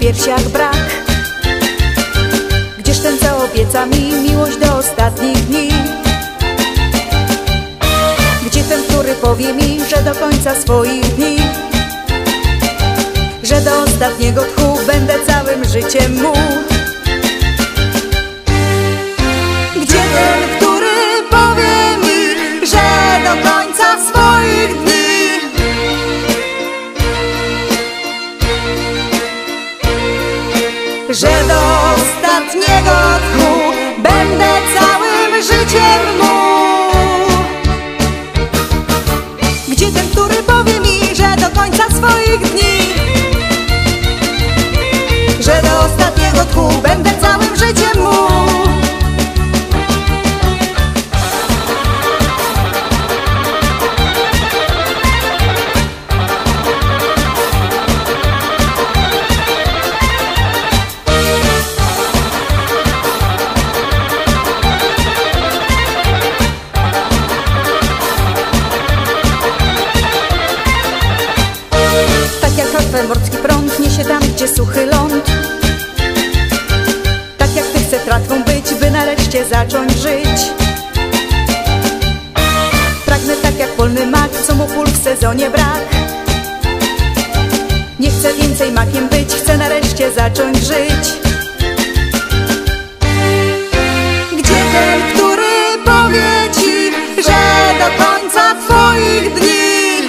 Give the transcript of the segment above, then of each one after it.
piersiach brak? Gdzież ten, co obieca mi miłość do ostatnich dni? Gdzie ten, który powie mi, że do końca swoich dni, że do ostatniego tchu będę całym życiem mu? Gdzie ten, który powie mi, że do końca swoich dni, że do ostatniego tchu będę całym życiem mu? Gdzie ten, który powie mi, że do końca swoich dni, że do ostatniego tchu będę całym życiem mu? Morski prąd niesie tam, gdzie suchy ląd. Tak jak ty chcę tratwą być, by nareszcie zacząć żyć. Pragnę tak jak polny mak, co mu pól w sezonie brak. Nie chcę więcej makiem być, chcę nareszcie zacząć żyć. Gdzie ten, który powie ci, że do końca twoich dni,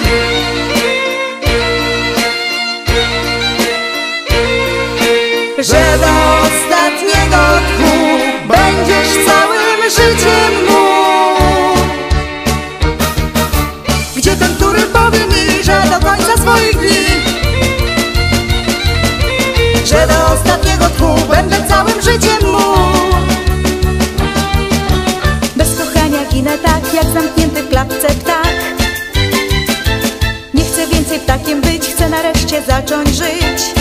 że do ostatniego tchu będziesz całym życiem mu? Gdzie ten, który powie mi, że do końca swoich dni, że do ostatniego tchu będę całym życiem mu? Bez kochania ginę tak, jak zamknięty w klatce ptak. Nie chcę więcej ptakiem być, chcę nareszcie zacząć żyć.